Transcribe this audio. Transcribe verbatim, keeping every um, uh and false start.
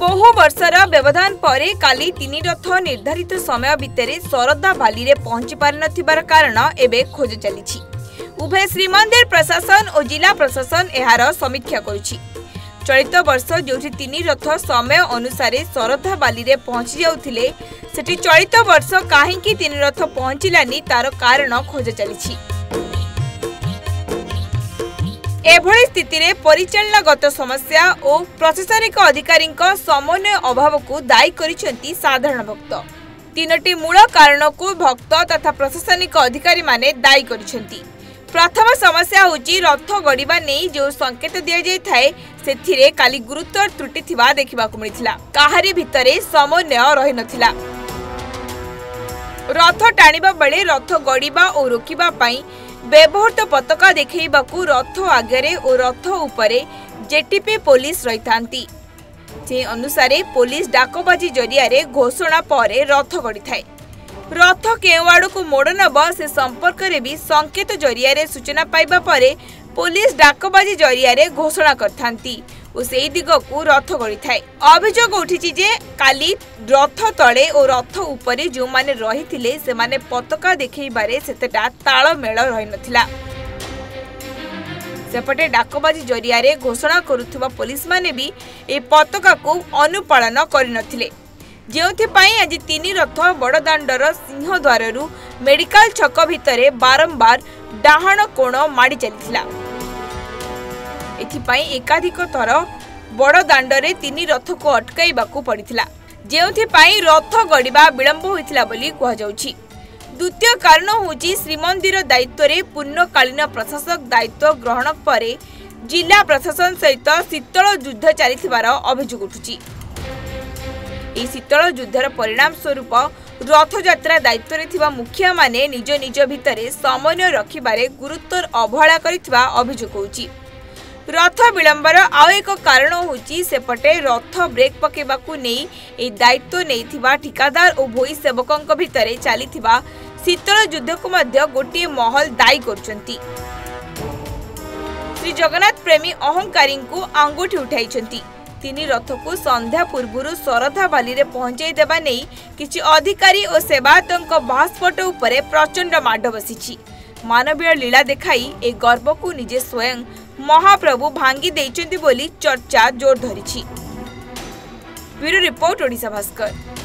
बहु वर्षर व्यवधान पर काली तीन रथ निर्धारित समय भितर शरदा बाली रे पहुंची पार नथिबार कारण एबे खोज चली। उभय श्रीमंदिर प्रशासन और जिला प्रशासन एहार समीक्षा करुछि। चलित वर्ष जो तीन रथ समय अनुसार शरदा बाली रे पहुंची जाउथिले सेठी चलित वर्ष काहेकि तीन रथ पहुंचिलानी तार कारण खोज चली। एभली स्थिति रे परिचालनागत समस्या और प्रशासनिक अधिकारी समन्वय अभाव को दायी करिसेंती साधारण भक्त। तीनोटी मूल कारण को भक्त तथा प्रशासनिक अधिकारी माने दायी करिसेंती। प्रथम समस्या होची रथ गड़िबा नहीं जो संकेत दिया जाय थाए सेथिरे काली गुरुतर त्रुटि थिबा देखिबाकु मिलिथिला। काहारी भितरे समन्वय रहि नथिला। रथ टाणिबा बेले रथ गड़िबा और रोकिबा पई व्यवहृत पताका देखैबाकू रथ आगे और रथ उपरे जेटीपी पुलिस रही थांती। से अनुसार पुलिस डाकबाजी जरिया घोषणा पर रथ गड़ी थाए। रथ केउ आड़ को मोड़ नब से संपर्क में भी संकेत जरिया सूचना पाइबा परे पुलिस डाकबाजी जरिया घोषणा करथांती और से दिग को रथ गड़ी थाए। अभियोग उठी जे काली रथ तले और रथ उपरे जो माने रही थिले से माने पताका देखैबारे सेतेटा तालमेल रही नथिला। सेपटे डाकबाजी जरिया घोषणा करुथुबा पुलिस माने भी ए पताका को अनुपालन करिनथिले। जेउथिपाई आज तीन रथ बड़दाण्डर सिंहद्वार मेडिकल छक भितरे बारंबार डाहाण कोण माड़ी चलीथिला। एथिपाई एकाधिक थर बड़दाण्डरे तीन रथ को अटकाइबाकू पड़िथिला, जेउथिपाई रथ गड़िबा विलंब होइथिला बोली कहा जाउछि। द्वितीय कारण होची श्रीमंदिर दायित्व रे पूर्णकालीन प्रशासक दायित्व ग्रहण परे जिला प्रशासन सहित शीतल युद्ध चलिथिबार अभियोग उठुछि। ए शीतल युद्धर परिणाम स्वरूप रथयात्रा दायित्व रे थिबा मुखिया माने निज निज भितरे समन्वय रखिबारे गुरुतर अवहेला करिथिबा अभियोग होछि। रथ विलंबर आउ एक कारण होची सेपटे रथ ब्रेक पकेबाकू नहीं ए दायित्व नहीं ठिकादार और भोई सेवकों भितरे चलीथिबा शीतल युद्ध को मध्य गोटे महल दायी करुचंती। श्री जगन्नाथ प्रेमी अहंकारी को आंगुठी उठाइछंती। तीन रथ को संध्या पूर्व शरदा बाली रे पहुंचाई देबा नहीं किछि अधिकारी और सेवायतों बासपट उपरे प्रचंड माड बसिछि। मानवीय लीला देखाई ए गर्व को निजे स्वयं महाप्रभु भांगी देइचंती बोली चर्चा जोर धरिछि। Bureau report Odisha Bhaskar.